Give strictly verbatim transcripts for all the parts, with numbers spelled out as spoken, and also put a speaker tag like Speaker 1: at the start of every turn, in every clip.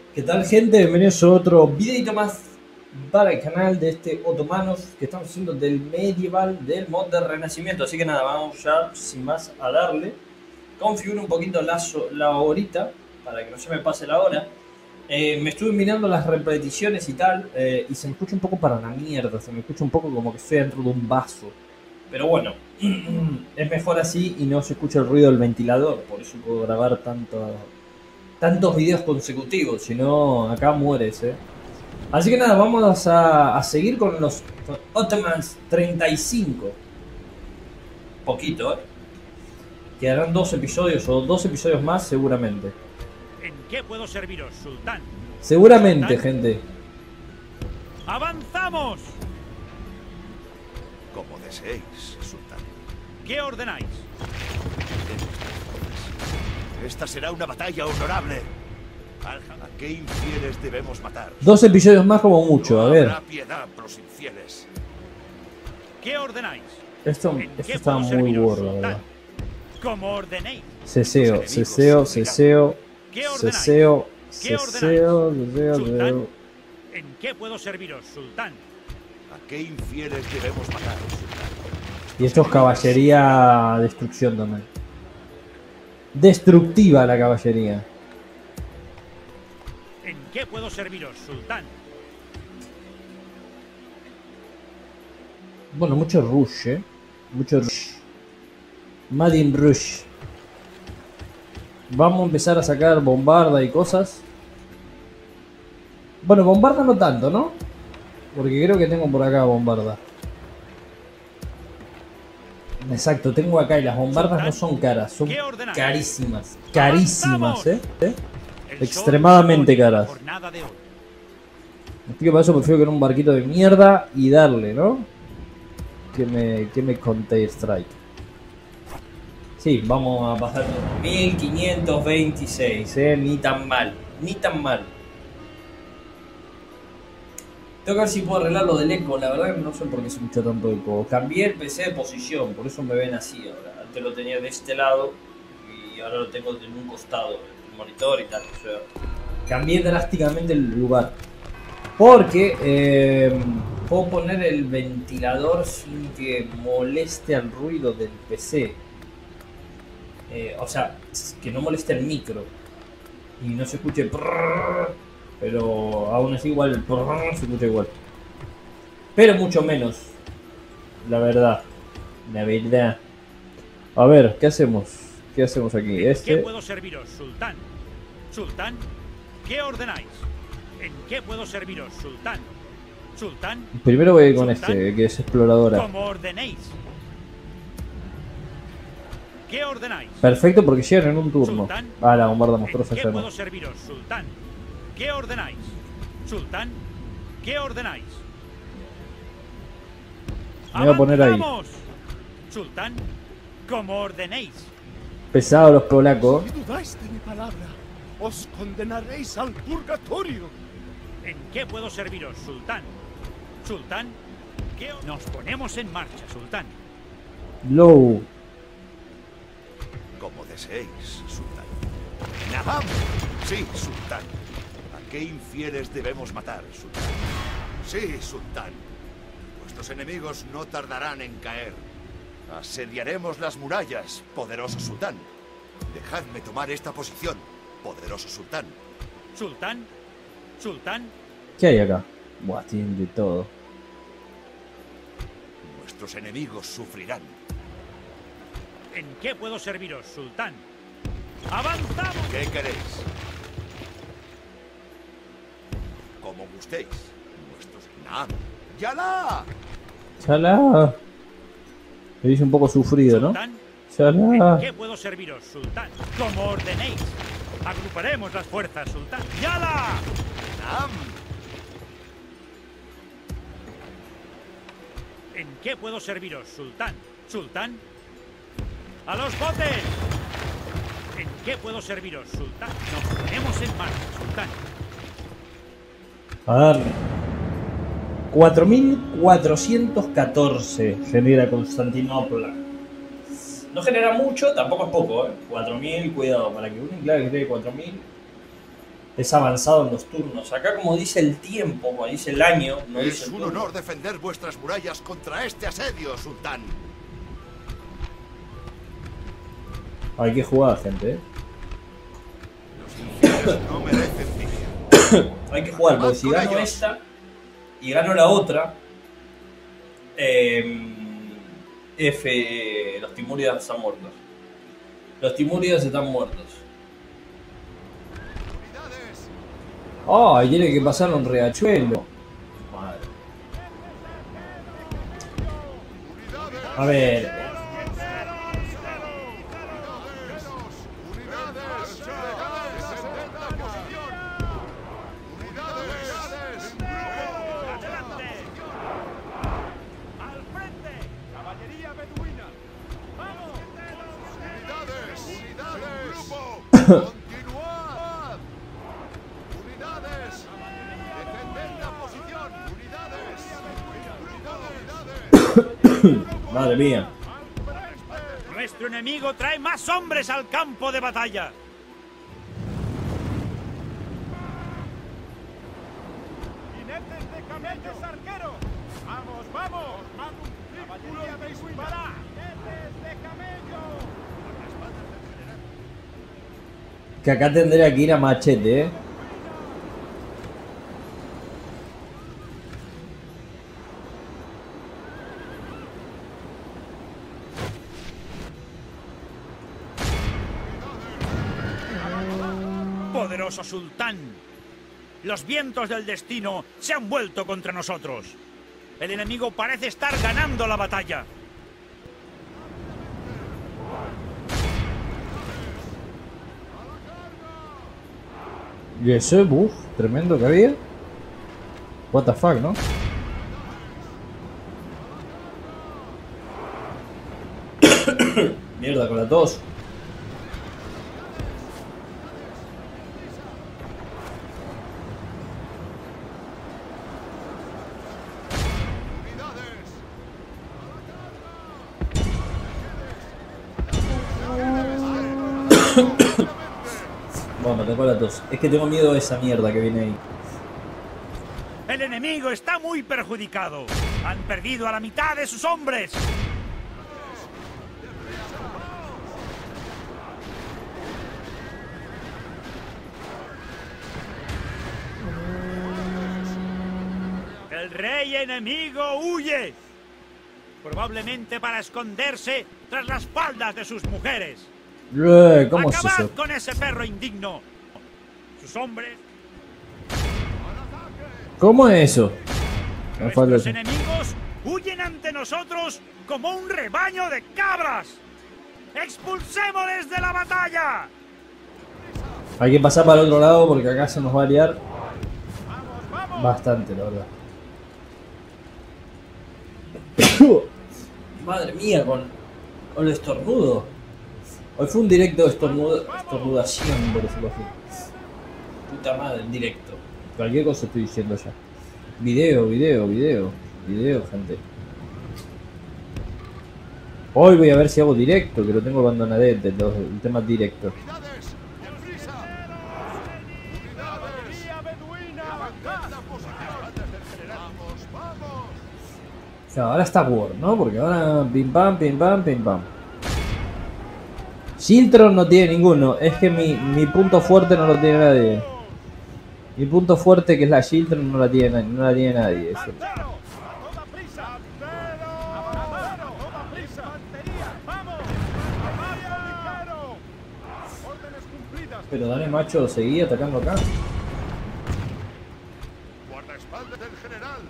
Speaker 1: ¿Qué tal, gente? Bienvenidos a otro videito más para el canal de este Otomanos que estamos haciendo del medieval del mod de Renacimiento. Así que nada, vamos ya sin más a darle. Configuro un poquito la, la horita para que no se me pase la hora. Eh, me estuve mirando las repeticiones y tal eh, y se me escucha un poco para la mierda. Se me escucha un poco como que estoy dentro de un vaso. Pero bueno, es mejor así y no se escucha el ruido del ventilador. Por eso puedo grabar tanto... tantos videos consecutivos, si no acá mueres, eh. Así que nada, vamos a, a seguir con los con Ottomans treinta y cinco. Poquito, eh. Quedarán dos episodios o dos episodios más seguramente.
Speaker 2: ¿En qué puedo serviros, Sultán?
Speaker 1: Seguramente, ¿Sultán? Gente.
Speaker 2: ¡Avanzamos!
Speaker 3: Como deseéis, Sultán.
Speaker 2: ¿Qué ordenáis?
Speaker 3: Esta será una batalla honorable. ¿A qué infieles debemos matar?
Speaker 1: Dos episodios más como mucho, a ver.
Speaker 3: No habrá piedad por los infieles.
Speaker 2: ¿Qué ordenáis?
Speaker 1: Esto, esto está muy burro, la verdad.
Speaker 2: Como ordenéis.
Speaker 1: Ceseo, ceseo, ceseo, ceseo, ceseo, ceseo.
Speaker 2: ¿En qué puedo serviros, Sultán?
Speaker 3: ¿A qué infieles debemos matar, Sultán?
Speaker 1: Y esto es caballería destrucción también. Destructiva la caballería.
Speaker 2: ¿En qué puedo serviros, Sultán?
Speaker 1: Bueno, mucho rush, eh. Mucho rush. Madin rush. Vamos a empezar a sacar bombarda y cosas. Bueno, bombarda no tanto, ¿no? Porque creo que tengo por acá bombarda. Exacto, tengo acá y las bombardas no son caras, son carísimas. Carísimas, ¿eh? ¿Eh? Extremadamente caras. Así que para eso prefiero que en un barquito de mierda y darle, ¿no? Que me, que me conté strike. Sí, vamos a pasar mil quinientos veintiséis, ¿eh? Ni tan mal, ni tan mal. Tengo que ver si puedo arreglar lo del eco, la verdad que no sé por qué se escucha tanto eco. Cambié el P C de posición, por eso me ven así ahora. Antes lo tenía de este lado y ahora lo tengo en un costado, el monitor y tal. O sea, cambié drásticamente el lugar. Porque eh, puedo poner el ventilador sin que moleste al ruido del P C. Eh, o sea, que no moleste el micro y no se escuche prrrr, pero aún así igual el prrrr se escucha igual, pero mucho menos, la verdad, la verdad. A ver, ¿qué hacemos? ¿Qué hacemos aquí? Este...
Speaker 2: ¿En qué puedo serviros, Sultán? Sultán, ¿qué ordenáis? ¿En qué puedo serviros, Sultán? Sultán.
Speaker 1: Primero voy a ir con Sultán, este, que es exploradora.
Speaker 2: Como ordenéis. ¿Qué ordenáis?
Speaker 1: Perfecto, porque llegan en un turno.
Speaker 2: Sultán,
Speaker 1: ah, la bombarda monstruosa
Speaker 2: ya
Speaker 1: no.
Speaker 2: ¿Qué puedo serviros, Sultán? ¿Qué ordenáis? Sultán, ¿qué ordenáis?
Speaker 1: Me voy a poner ahí.
Speaker 2: Sultán, como ordenéis.
Speaker 1: Pesado los polacos.
Speaker 4: Si dudáis de mi palabra, os condenaréis al purgatorio.
Speaker 2: ¿En qué puedo serviros, Sultán? Sultán, ¿qué nos ponemos en marcha, Sultán?
Speaker 1: Low.
Speaker 3: Como deseéis, Sultán. ¡Nabam! Sí, Sultán. ¿A qué infieles debemos matar, Sultán? Sí, Sultán. Vuestros enemigos no tardarán en caer. Asediaremos las murallas, poderoso Sultán. Dejadme tomar esta posición, poderoso Sultán.
Speaker 2: Sultán, Sultán.
Speaker 1: ¿Qué hay acá? Buah, tiene de todo.
Speaker 3: Nuestros enemigos sufrirán.
Speaker 2: ¿En qué puedo serviros, Sultán? ¡Avanzamos!
Speaker 3: ¿Qué queréis? Como gustéis. Nuestros... ¡Nam! ¡Yalá!
Speaker 1: ¡Chalá! Me dice un poco sufrido, ¿no? ¡Chalá!
Speaker 2: ¿En qué puedo serviros, Sultán? Como ordenéis. Agruparemos las fuerzas, Sultán. ¡Yala!
Speaker 3: ¡Nam!
Speaker 2: ¿En qué puedo serviros, Sultán? Sultán. ¡A los botes! ¿En qué puedo serviros, Sultán? Nos ponemos en marcha, Sultán.
Speaker 1: A darle. cuatro mil cuatrocientos catorce genera Constantinopla. No genera mucho, tampoco es poco, ¿eh? cuatro mil, cuidado, para que un enclave genere cuatro mil. Es avanzado en los turnos. Acá como dice el tiempo, como dice el año, no dice
Speaker 3: Es
Speaker 1: el
Speaker 3: un
Speaker 1: turno.
Speaker 3: honor defender vuestras murallas contra este asedio, sultán.
Speaker 1: Hay que jugar, gente, ¿eh?
Speaker 3: Los infieles no merecen vivir.
Speaker 1: Hay que jugar, porque
Speaker 3: Acabad
Speaker 1: si
Speaker 3: con
Speaker 1: gano
Speaker 3: ellos.
Speaker 1: esta y gano la otra, eh, F, los Timúridas están muertos. Los Timúridas están muertos.
Speaker 3: Unidades.
Speaker 1: Oh, y tiene que pasar un riachuelo. Madre.
Speaker 3: Unidades.
Speaker 1: A ver.
Speaker 3: Unidades. Unidades. Defended la posición. Unidades.
Speaker 2: ¡Adelante! ¡Al frente! ¡Caballería beduina! ¡Vamos!
Speaker 3: Unidades. Unidades. Continuad. Unidades. Defended la posición. Unidades. Unidades.
Speaker 1: Madre mía.
Speaker 2: Nuestro enemigo trae más hombres al campo de batalla. ¡Jinetes de camellos arqueros! ¡Vamos, vamos! ¡Caballería de disparar! ¡Jinetes de camello!
Speaker 1: Que acá tendría que ir a machete, eh.
Speaker 2: Poderoso sultán, los vientos del destino se han vuelto contra nosotros. El enemigo parece estar ganando la batalla.
Speaker 1: Y ese buff tremendo que había. What the fuck, ¿no? Mierda, con la tos. Bueno, me tocó la tos. Es que tengo miedo de esa mierda que viene ahí.
Speaker 2: El enemigo está muy perjudicado. Han perdido a la mitad de sus hombres. El rey enemigo huye. Probablemente para esconderse tras las faldas de sus mujeres.
Speaker 1: Eh, ¿Cómo es
Speaker 2: ¡Acabad
Speaker 1: eso?
Speaker 2: con ese perro indigno! Sus hombres,
Speaker 1: ¿Cómo es eso? Me falta
Speaker 2: nuestros
Speaker 1: eso.
Speaker 2: enemigos, huyen ante nosotros como un rebaño de cabras. ¡Expulsémosles de la batalla!
Speaker 1: Hay que pasar para el otro lado porque acá se nos va a liar bastante, la verdad. Madre mía, con, con el estornudo. Hoy fue un directo de estornudo, estornudación, por decirlo así. Puta madre, en directo. Cualquier cosa estoy diciendo ya. Video, video, video. Video, gente. Hoy voy a ver si hago directo, que lo tengo abandonadete, el tema directo.
Speaker 3: Unidades. Deprisa. Unidades. Defended la posición. Vamos, vamos.
Speaker 1: O sea, ahora está War, ¿no? Porque ahora pim pam, pim pam, pim pam. Shiltron no tiene ninguno. Es que mi, mi punto fuerte no lo tiene nadie. Mi punto fuerte, que es la Shiltron, no la tiene, no la tiene nadie. Eso.
Speaker 2: ¡A toda prisa! ¡A toda prisa! ¡Vamos!
Speaker 4: Órdenes cumplidas.
Speaker 1: Pero dale, macho, seguí atacando acá.
Speaker 3: Guardaespaldas del general.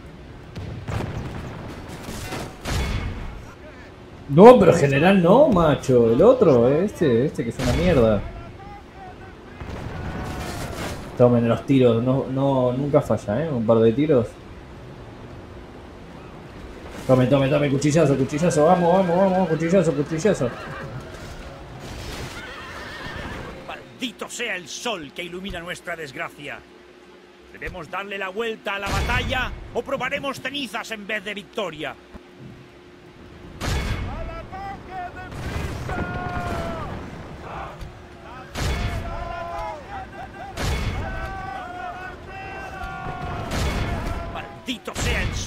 Speaker 1: No, pero general no, macho. El otro, este, este que es una mierda. Tomen los tiros, no, no, nunca falla, ¿eh? Un par de tiros. Tome, tome, tome, cuchillazo, cuchillazo, vamos, vamos, vamos, cuchillazo, cuchillazo.
Speaker 2: ¡Maldito sea el sol que ilumina nuestra desgracia! ¿Debemos darle la vuelta a la batalla o probaremos cenizas en vez de victoria?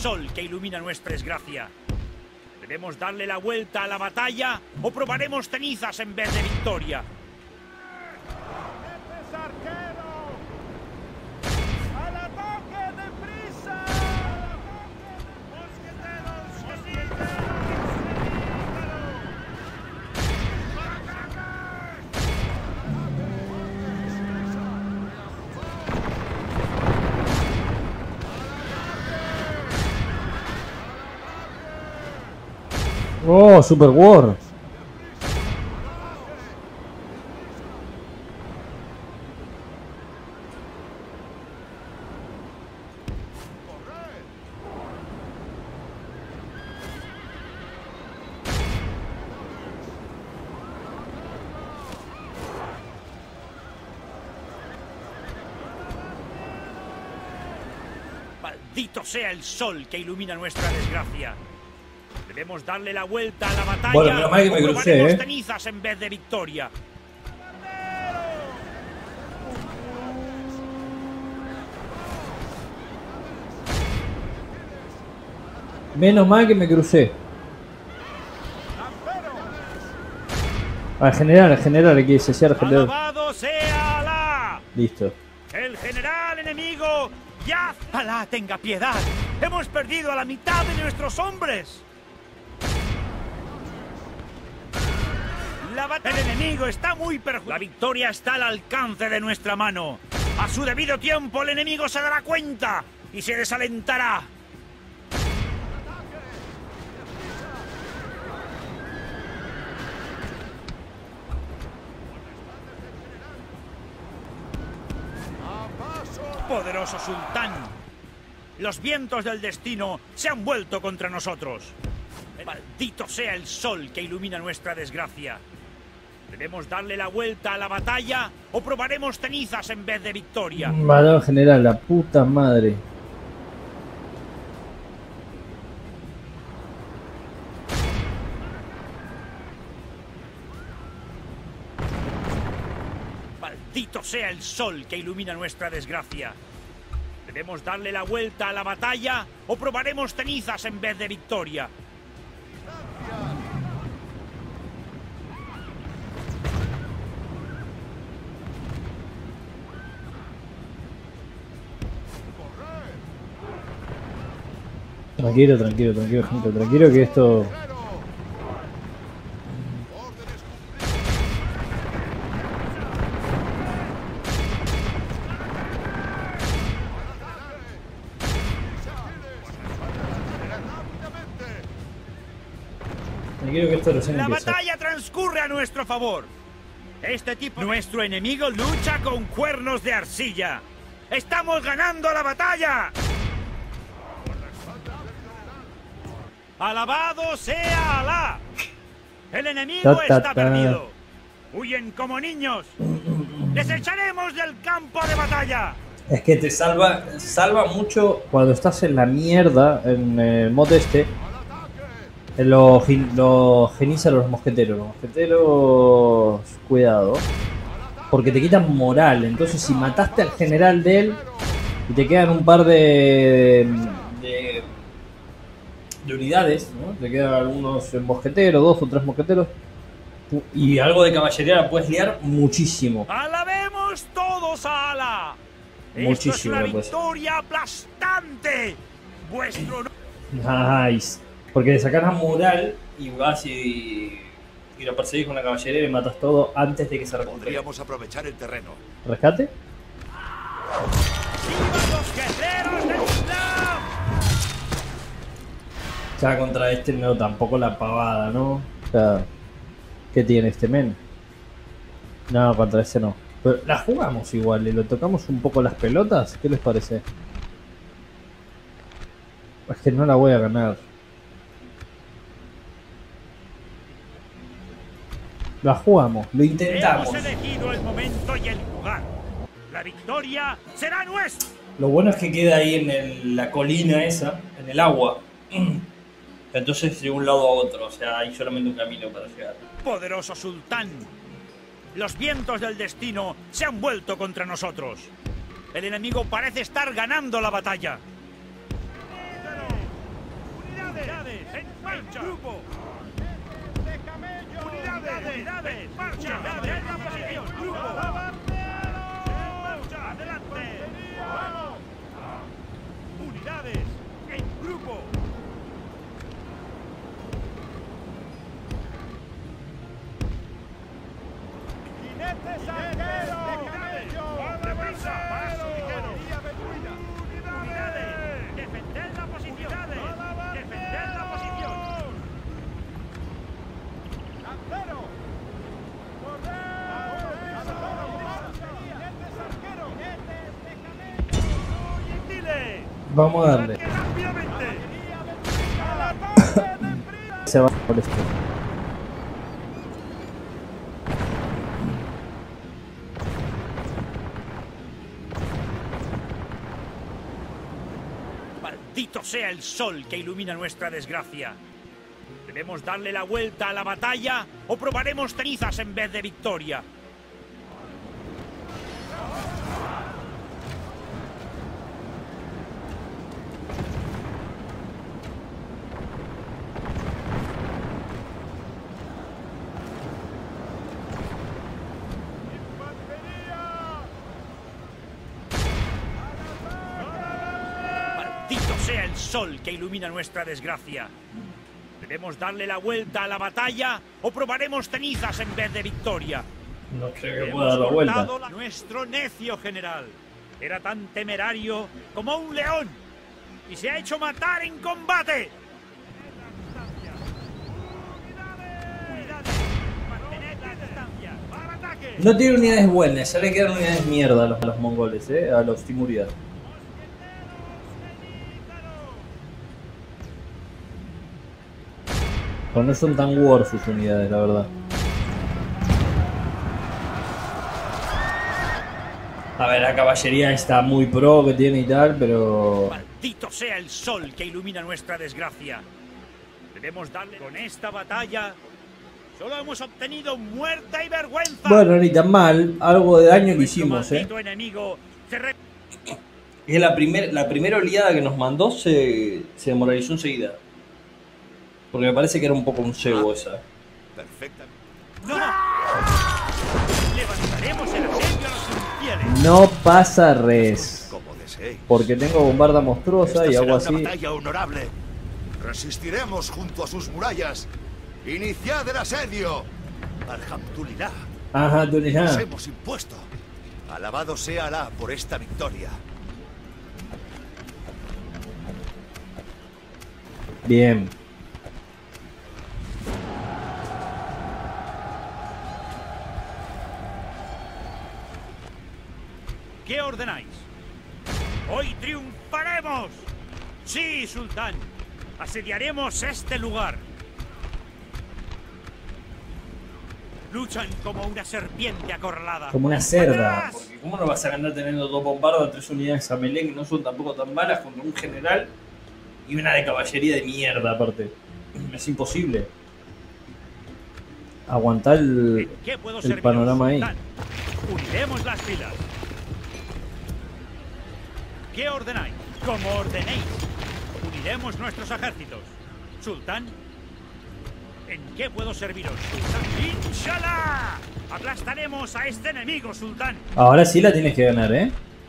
Speaker 2: sol que ilumina nuestra desgracia. ¿Debemos darle la vuelta a la batalla o probaremos cenizas en vez de victoria?
Speaker 1: Oh, Super War.
Speaker 2: Maldito sea el sol que ilumina nuestra desgracia. Debemos darle la vuelta a la batalla.
Speaker 1: Bueno, menos mal que me
Speaker 2: o
Speaker 1: crucé,
Speaker 2: probaremos
Speaker 1: ¿eh?
Speaker 2: cenizas en vez de victoria.
Speaker 1: Menos mal que me crucé. Al general, al general, hay que desear al general.
Speaker 2: ¡Alabado sea Alá!
Speaker 1: Listo.
Speaker 2: El general enemigo ya... ¡Alá tenga piedad! ¡Hemos perdido a la mitad de nuestros hombres! La bat- El enemigo está muy perjudicado. La victoria está al alcance de nuestra mano. A su debido tiempo el enemigo se dará cuenta y se desalentará. Poderoso sultán, los vientos del destino se han vuelto contra nosotros. Maldito sea el sol que ilumina nuestra desgracia. ¿Debemos darle la vuelta a la batalla o probaremos cenizas en vez de victoria?
Speaker 1: Madre general, la puta madre.
Speaker 2: Maldito sea el sol que ilumina nuestra desgracia. ¿Debemos darle la vuelta a la batalla o probaremos cenizas en vez de victoria?
Speaker 1: Tranquilo, tranquilo, tranquilo, gente, tranquilo que esto... Tranquilo que esto recién
Speaker 2: La
Speaker 1: empieza.
Speaker 2: batalla transcurre a nuestro favor. Este tipo... Nuestro enemigo lucha con cuernos de arcilla. ¡Estamos ganando la batalla! ¡Alabado sea Alá! El enemigo
Speaker 1: Ta, ta,
Speaker 2: está
Speaker 1: ta.
Speaker 2: perdido. Huyen como niños. ¡Les echaremos del campo de batalla!
Speaker 1: Es que te salva, salva mucho cuando estás en la mierda, en el mod este. Los lo genizan los mosqueteros. Los mosqueteros, cuidado. Porque te quitan moral. Entonces si mataste al general de él y te quedan un par de... de, de unidades, ¿no? Te quedan algunos mosqueteros, dos o tres mosqueteros. Y algo de caballería la puedes liar muchísimo.
Speaker 2: ¡Alabemos todos a Alá! ¡Esto es
Speaker 1: Muchísimo
Speaker 2: una
Speaker 1: le puedes.
Speaker 2: victoria aplastante! ¡Vuestro...
Speaker 1: Nice. Porque le sacas la moral y vas y, y lo perseguís con la caballería y matas todo antes de que se recupere.
Speaker 3: Podríamos aprovechar el terreno.
Speaker 1: ¿Rescate?
Speaker 2: ¡Viva los guerreros del Islam!
Speaker 1: Ya contra este no, tampoco la pavada, ¿no? O sea, ¿qué tiene este men? No, contra ese no. Pero la jugamos igual, y lo tocamos un poco las pelotas. ¿Qué les parece? Es que no la voy a ganar. La jugamos, lo intentamos.
Speaker 2: Hemos elegido el momento y el lugar. La victoria será nuestra.
Speaker 1: Lo bueno es que queda ahí en el- la colina esa, en el agua. Entonces de un lado a otro, o sea, hay solamente un camino para llegar.
Speaker 2: Poderoso sultán, los vientos del destino se han vuelto contra nosotros. El enemigo parece estar ganando la batalla. ¡Marcha! ¡Grupo! ¡Unidades! ¡Unidades! ¡Marcha! ¡En la posición! ¡Grupo! ¡En marcha! ¡Adelante! ¡Unidades! ¡En grupo! ¡Jinetes arqueros! ¡Deprisa! ¡Paso ligero! ¡Unidades! ¡Defender la posición! ¡Defender la posición! ¡Lancero! ¡Correr! ¡Jinetes arqueros! ¡Jinetes de camello! ¡Proyectiles!
Speaker 1: Vamos a darle.
Speaker 2: ¡Rápidamente!
Speaker 1: Se va por esto.
Speaker 2: ¡Maldito sea el sol que ilumina nuestra desgracia! ¿Debemos darle la vuelta a la batalla o probaremos cenizas en vez de victoria? ¡Maldito sea el sol que ilumina nuestra desgracia! ¿Debemos darle la vuelta a la batalla o probaremos cenizas en vez de victoria?
Speaker 1: No creo que
Speaker 2: Hemos
Speaker 1: pueda dar la vuelta.
Speaker 2: cortado la- Nuestro necio general era tan temerario como un león y se ha hecho matar en combate. Unidades, mantened la distancia. ¡Para ataque!
Speaker 1: No tiene unidades buenas, ya le quedan unidades mierda a los, a los mongoles, eh, a los timuridas. Pero no son tan war sus unidades, la verdad. A ver, la caballería está muy pro que tiene y tal, pero...
Speaker 2: Maldito sea el sol que ilumina nuestra desgracia. Debemos darle con esta batalla. Solo hemos obtenido muerte y vergüenza.
Speaker 1: Bueno, ni tan mal. Algo de daño le
Speaker 2: Nuestro
Speaker 1: hicimos, eh.
Speaker 2: maldito enemigo se re-
Speaker 1: Es la, primer, la primera oleada que nos mandó se, se demoralizó enseguida. Porque me parece que era un poco un cebo esa.
Speaker 3: Perfectamente.
Speaker 2: ¡No! Levantaremos el asedio a los infieles.
Speaker 1: No pasa res.
Speaker 3: Como deseéis.
Speaker 1: Porque tengo bombarda monstruosa
Speaker 3: Esta
Speaker 1: y
Speaker 3: será
Speaker 1: algo
Speaker 3: una
Speaker 1: así.
Speaker 3: batalla honorable. Resistiremos junto a sus murallas. Iniciad el asedio. Alhamdulillah.
Speaker 1: Ajá, tú
Speaker 3: Nos
Speaker 1: nada.
Speaker 3: hemos impuesto. Alabado sea Alá por esta victoria.
Speaker 1: Bien.
Speaker 2: ¿Qué ordenáis? ¡Hoy triunfaremos! ¡Sí, sultán! Asediaremos este lugar. Luchan como una serpiente acorralada.
Speaker 1: Como una cerda.
Speaker 2: ¡Atrás!
Speaker 1: Porque ¿cómo no vas a ganar teniendo dos bombardas, tres unidades a melee que no son tampoco tan malas contra un general y una de caballería de mierda aparte? Es imposible. Aguantar el,
Speaker 2: ¿Qué puedo
Speaker 1: el
Speaker 2: serviros,
Speaker 1: panorama ahí.
Speaker 2: sultán? Uniremos las filas. ¿Qué ordenáis? Como ordenéis. Uniremos nuestros ejércitos. Sultán, ¿en qué puedo serviros, sultán? ¡Inshallah! Aplastaremos a este enemigo, sultán.
Speaker 1: Ahora sí la tienes que ganar, ¿eh?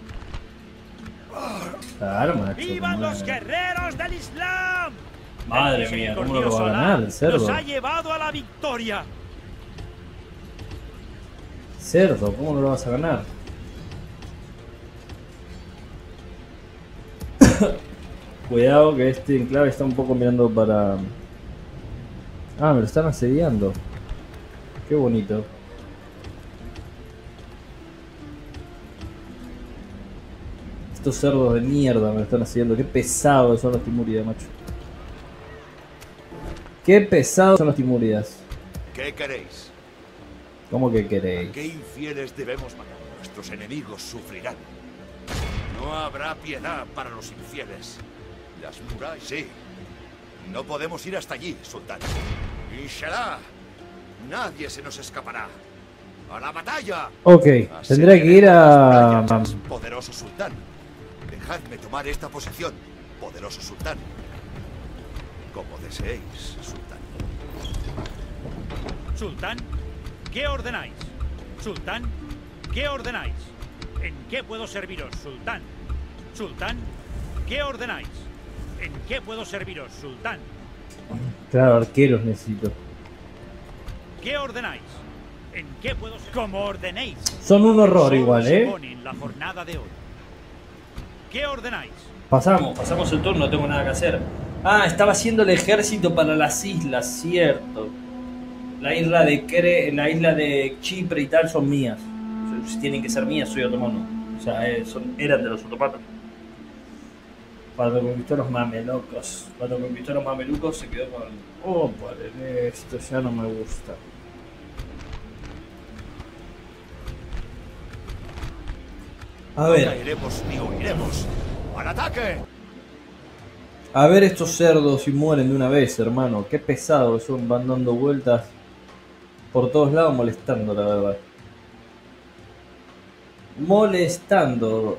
Speaker 1: Claro, macho.
Speaker 2: ¡Vivan
Speaker 1: como
Speaker 2: los
Speaker 1: era.
Speaker 2: guerreros del Islam!
Speaker 1: Madre
Speaker 2: El
Speaker 1: mía, ¿cómo no lo va a
Speaker 2: misericordioso
Speaker 1: ganar
Speaker 2: Alá
Speaker 1: el cerdo?
Speaker 2: nos ha llevado a la victoria.
Speaker 1: Cerdo, ¿cómo no lo vas a ganar? Cuidado que este enclave está un poco mirando para... Ah, me lo están asediando. Qué bonito. Estos cerdos de mierda me lo están asediando. Qué pesados son los timuridas, macho. Qué pesados son los timuridas.
Speaker 3: ¿Qué queréis?
Speaker 1: ¿Cómo que queréis?
Speaker 3: ¿Qué infieles debemos matar? Nuestros enemigos sufrirán. No habrá piedad para los infieles. Las murallas, sí. No podemos ir hasta allí, sultán. Inshallah, nadie se nos escapará. ¡A la batalla!
Speaker 1: Ok, tendré que ir a...
Speaker 3: Murallas, poderoso sultán. Dejadme tomar esta posición, poderoso sultán. Como deseéis, sultán.
Speaker 2: Sultán, ¿qué ordenáis? Sultán, ¿qué ordenáis? ¿En qué puedo serviros, sultán? Sultán, ¿qué ordenáis? ¿En qué puedo serviros, sultán?
Speaker 1: Claro, arqueros necesito.
Speaker 2: ¿Qué ordenáis? ¿En qué puedo serviros? Como ordenéis.
Speaker 1: Son un horror
Speaker 2: Solo
Speaker 1: igual,
Speaker 2: se
Speaker 1: ¿eh?
Speaker 2: pone en la jornada de hoy. ¿Qué ordenáis?
Speaker 1: Pasamos, pasamos el turno, no tengo nada que hacer. Ah, estaba haciendo el ejército para las islas, cierto. La isla de Cre, la isla de Chipre y tal son mías. Si tienen que ser mías, soy otomano. O sea, eh, son, eran de los otomanos. Cuando conquistó los mamelucos. Cuando conquistó los mamelucos se quedó con... Oh, padre, esto ya no me gusta. A
Speaker 3: No
Speaker 1: ver.
Speaker 3: caeremos ni huiremos. ¡Al ataque!
Speaker 1: A ver estos cerdos si mueren de una vez, hermano. Qué pesado que son, van dando vueltas por todos lados molestando, la verdad. Molestando.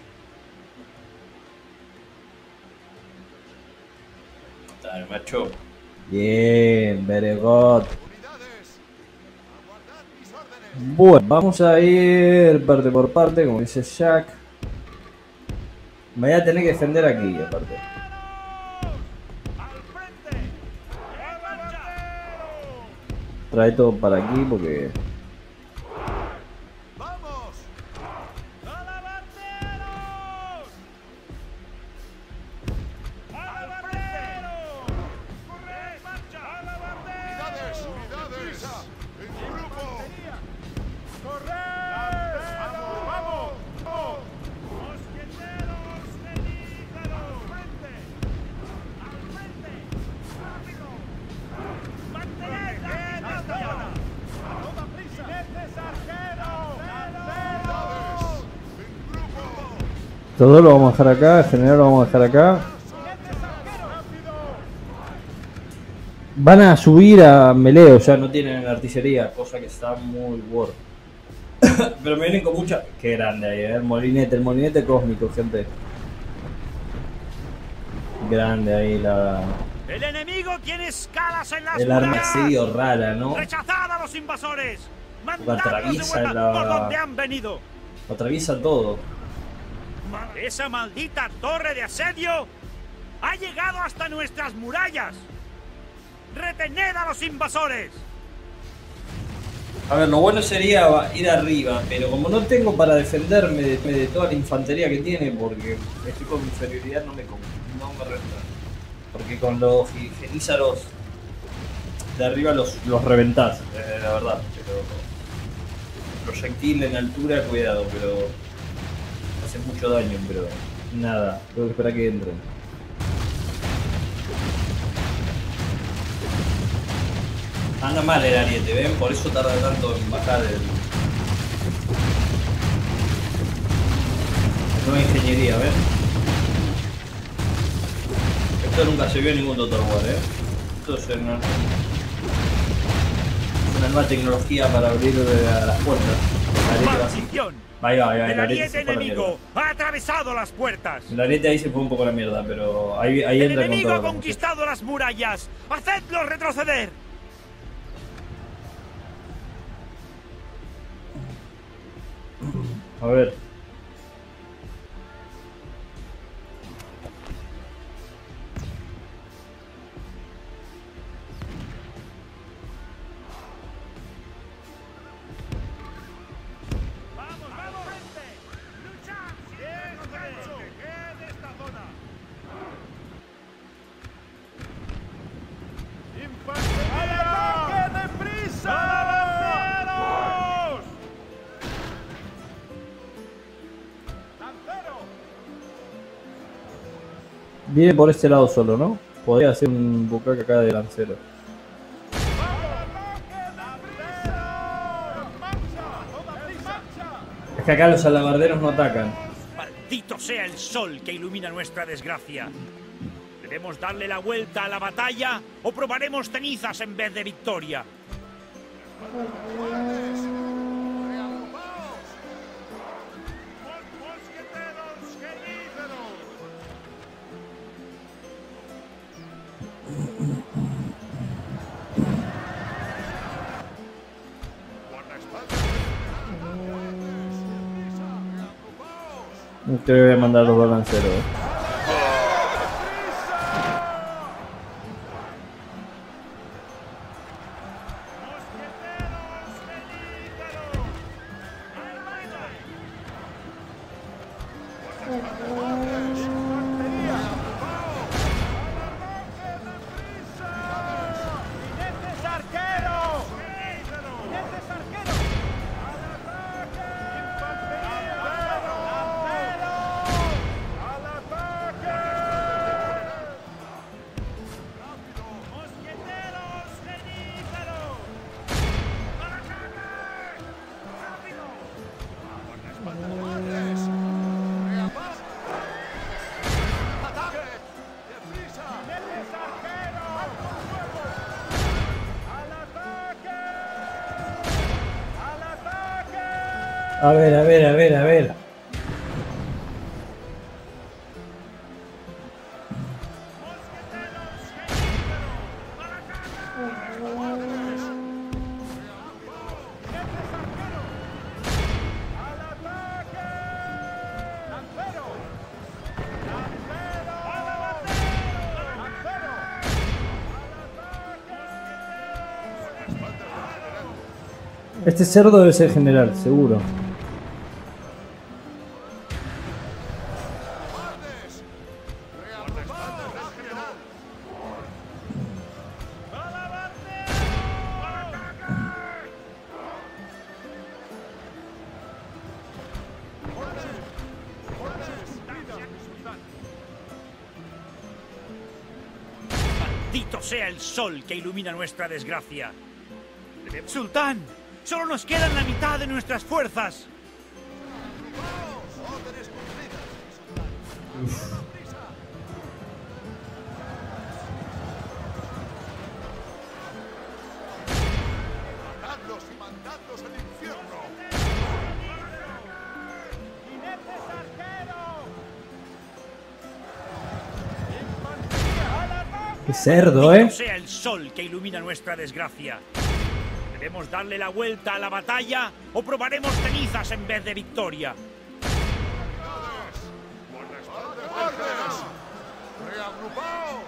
Speaker 1: Dale, macho. Bien, very good.
Speaker 3: ¡Unidades! ¡Aguardad mis órdenes!
Speaker 1: Bueno, vamos a ir parte por parte, como dice Jack. Me voy a tener que defender aquí, aparte.
Speaker 2: ¡Al frente!
Speaker 1: Trae todo para aquí porque...
Speaker 3: ¡Vamos!
Speaker 2: ¡Alabarderos! ¡Alabarderos! ¡Corred, marcha!
Speaker 3: ¡Unidades! ¡Unidades! ¡En grupo!
Speaker 2: ¡Corred! ¡Vamos, vamos! ¡Mosqueteros, medíceros! ¡Al frente! ¡Al frente! ¡Rápido! ¡Mantened la distancia! ¡A toda prisa! ¡Jinetes arqueros! ¡Lanceros!
Speaker 3: ¡En grupo!
Speaker 1: Todo lo vamos a dejar acá, el general lo vamos a dejar acá.
Speaker 2: ¡Jinetes arqueros! ¡Rápido!
Speaker 1: Van a subir a melee, o sea, no tienen artillería, cosa que está muy bueno. Pero me vienen con mucha... Qué grande ahí, ¿eh? El molinete, el molinete cósmico, gente. Grande ahí la...
Speaker 2: ¡El enemigo tiene escalas en las
Speaker 1: El arma
Speaker 2: murallas!
Speaker 1: medio rara, ¿no?
Speaker 2: ¡Rechazad a los invasores! ¡Mandadlos de
Speaker 1: atraviesa
Speaker 2: vuelta
Speaker 1: la-
Speaker 2: por donde han venido!
Speaker 1: Atraviesa todo.
Speaker 2: ¡Esa maldita torre de asedio ha llegado hasta nuestras murallas! ¡Retened a los invasores!
Speaker 1: A ver, lo bueno sería ir arriba, pero como no tengo para defenderme de, de toda la infantería que tiene, porque estoy con inferioridad, no me, con- no me renta. Porque con los genízaros de arriba los, los reventás, eh, la verdad. Pero proyectil en altura, cuidado, pero hace mucho daño, pero nada, tengo que esperar que entren. Anda mal el ariete, ¿ven? Por eso tarda tanto en bajar el... la nueva ingeniería, ¿ven? Esto nunca se vio en ningún Total War, ¿eh? Esto es una, una nueva tecnología para abrir eh, las puertas. El ariete va así.
Speaker 2: ¡Maldición!
Speaker 1: Ahí va, ahí va,
Speaker 2: ¡El
Speaker 1: el ariete
Speaker 2: ariete
Speaker 1: se fue a la mierda.
Speaker 2: enemigo ha atravesado las puertas!
Speaker 1: El ariete ahí se fue un poco a la mierda, pero ahí, ahí
Speaker 2: ¡El
Speaker 1: entra con
Speaker 2: enemigo
Speaker 1: todo.
Speaker 2: ha
Speaker 1: como
Speaker 2: conquistado las murallas! ¡Hacedlo retroceder!
Speaker 1: si- A ver.
Speaker 2: ¡Vamos, vamos! ¡Luchad sin descanso! ¡Que quede esta zona!
Speaker 4: ¡Infantería! ¡Ataque deprisa!
Speaker 2: ¡Alabarderos!
Speaker 4: ¡Lancero!
Speaker 1: Viene por este lado solo, ¿no? Podría hacer un bucaque acá de lancero. Es que acá los alabarderos no atacan.
Speaker 2: ¡Maldito sea el sol que ilumina nuestra desgracia! ¿Debemos darle la vuelta a la batalla o probaremos cenizas en vez de victoria?
Speaker 1: Te voy a mandar los balanceros. ¿eh? A ver, a ver, a ver, a ver. Este cerdo debe ser general, seguro.
Speaker 2: Maldito sea el sol que ilumina nuestra desgracia. ¡Sultán! ¡Solo nos quedan la mitad de nuestras fuerzas!
Speaker 3: ¡Matadlos y mandadlos al infierno!
Speaker 4: ¡Jinetes arqueros!
Speaker 1: Qué cerdo, ¿eh?
Speaker 2: Maldito sea el sol que ilumina nuestra desgracia. ¿Debemos darle la vuelta a la batalla o probaremos cenizas en vez de victoria?
Speaker 3: ¡Guardias! ¡Reagrupaos!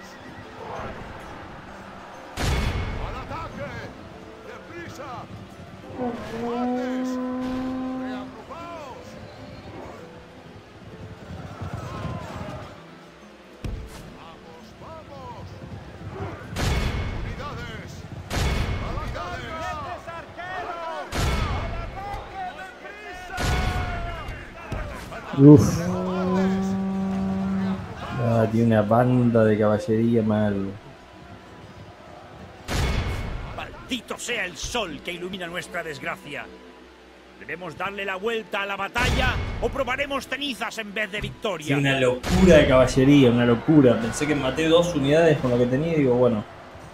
Speaker 3: ¡Al ataque! ¡Deprisa! ¡Guardias! ¡Reagrupaos! ¡Vamos, vamos! ¡Unidades! ¡Unidades!
Speaker 1: Uff. Ah, tiene una banda de caballería mal.
Speaker 2: Maldito sea el sol que ilumina nuestra desgracia. ¿Debemos darle la vuelta a la batalla o probaremos cenizas en vez de victoria?
Speaker 1: Tiene una locura de caballería, una locura. Pensé que maté dos unidades con lo que tenía y digo, bueno.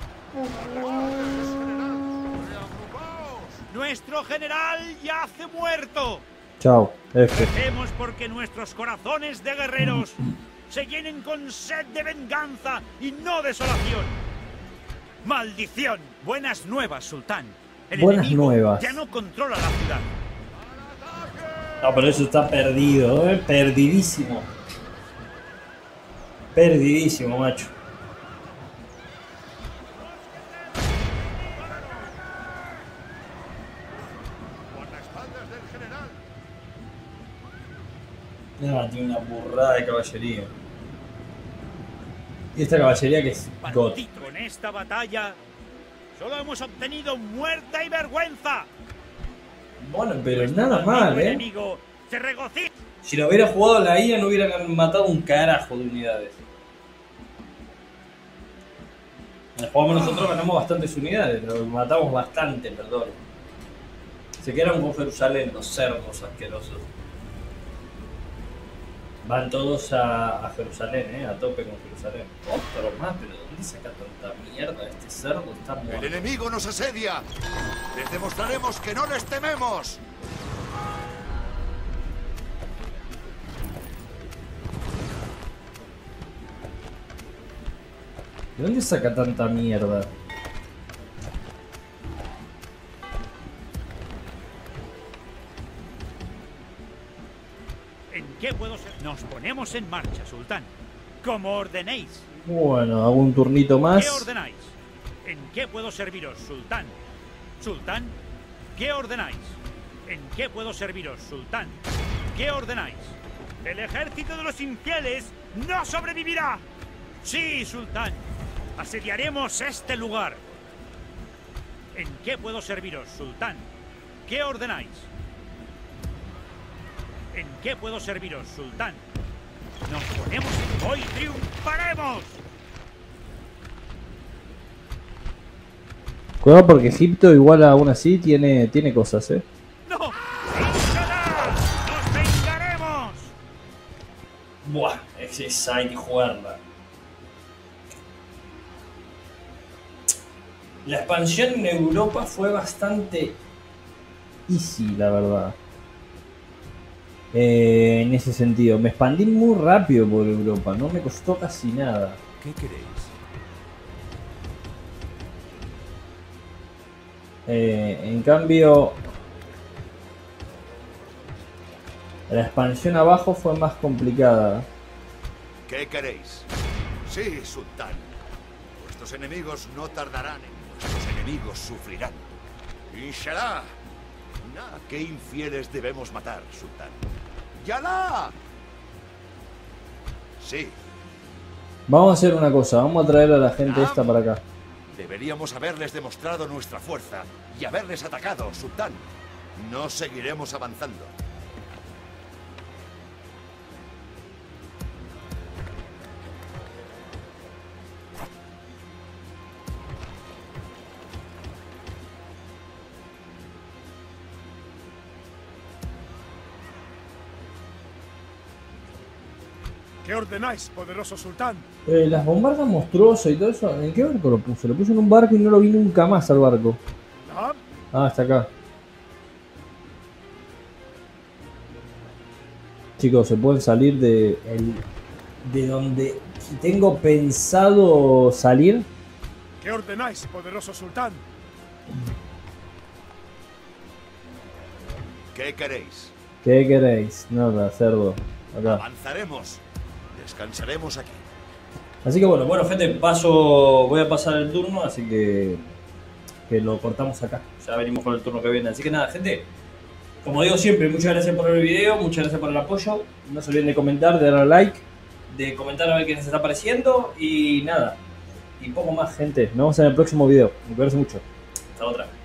Speaker 2: ¡Nuestro general yace muerto!
Speaker 1: Chao, F.
Speaker 2: Recemos porque nuestros corazones de guerreros se llenen con sed de venganza y no desolación. ¡Maldición! Buenas nuevas, Sultán. El
Speaker 1: Buenas
Speaker 2: enemigo
Speaker 1: nuevas.
Speaker 2: ya no controla la ciudad.
Speaker 1: No, pero eso está perdido, ¿eh? Perdidísimo. Perdidísimo, macho. No, tiene una burrada de caballería. Y esta caballería que es God.
Speaker 2: Maldito, en esta batalla solo hemos obtenido muerte y vergüenza.
Speaker 1: Bueno, pero
Speaker 2: Nuestro
Speaker 1: nada mal,
Speaker 2: amigo
Speaker 1: ¿eh?
Speaker 2: enemigo se regocija.
Speaker 1: Si lo hubiera jugado la I A no hubieran matado un carajo de unidades. En el juego nosotros ganamos bastantes unidades, pero matamos bastante, perdón. Se quedaron con Jerusalén, los cerdos asquerosos. Van todos a, a Jerusalén, eh, a tope con Jerusalén. Otro más, pero ¿de dónde saca tanta mierda? Este cerdo está
Speaker 3: ¡El
Speaker 1: muerto.
Speaker 3: enemigo nos asedia! ¡Les demostraremos que no les tememos!
Speaker 1: ¿De dónde saca tanta mierda?
Speaker 2: ¿En qué puedo ser? Nos ponemos en marcha, sultán. Como ordenéis.
Speaker 1: Bueno, hago un turnito más.
Speaker 2: ¿Qué ordenáis? ¿En qué puedo serviros, sultán? Sultán, ¿qué ordenáis? ¿En qué puedo serviros, sultán? ¿Qué ordenáis? El ejército de los infieles no sobrevivirá. Sí, sultán. Asediaremos este lugar. ¿En qué puedo serviros, sultán? ¿Qué ordenáis? ¿En qué puedo serviros, sultán? Nos ponemos en... ¡Hoy triunfaremos!
Speaker 1: Cuidado porque Egipto igual aún así tiene, tiene cosas, eh.
Speaker 2: ¡No! ¡Inshallah! ¡Nos vengaremos!
Speaker 1: Buah, es esa, hay que jugarla. La expansión en Europa fue bastante easy, la verdad. Eh, en ese sentido, me expandí muy rápido por Europa, no me costó casi nada.
Speaker 3: ¿Qué queréis?
Speaker 1: Eh, en cambio, la expansión abajo fue más complicada.
Speaker 3: ¿Qué queréis? Sí, sultán. Vuestros enemigos no tardarán en... Vuestros enemigos sufrirán. Inshallah. Nah, ¿qué infieles debemos matar, sultán? ¡Yalá! Sí.
Speaker 1: Vamos a hacer una cosa, vamos a traer a la gente esta para acá.
Speaker 3: Deberíamos haberles demostrado nuestra fuerza y haberles atacado, sultán. No seguiremos avanzando.
Speaker 4: ¿Qué ordenáis, poderoso sultán?
Speaker 1: Eh, las bombardas monstruosas y todo eso, ¿en qué barco lo puso? Lo puso en un barco y no lo vi nunca más al barco.
Speaker 4: ¿Ah?
Speaker 1: Ah, está acá. Chicos, se pueden salir de, el, de donde tengo pensado salir.
Speaker 4: ¿Qué ordenáis, poderoso sultán?
Speaker 3: ¿Qué queréis?
Speaker 1: ¿Qué queréis? Nada, cerdo. Acá.
Speaker 3: Avanzaremos. Descansaremos aquí.
Speaker 1: Así que bueno, bueno gente, paso, voy a pasar el turno, así que, que lo cortamos acá. Ya venimos con el turno que viene. Así que nada, gente, como digo siempre, muchas gracias por el video, muchas gracias por el apoyo. No se olviden de comentar, de dar like, de comentar a ver qué les está pareciendo y nada. Y poco más, gente. Nos vemos en el próximo video. Me parece mucho. Hasta otra.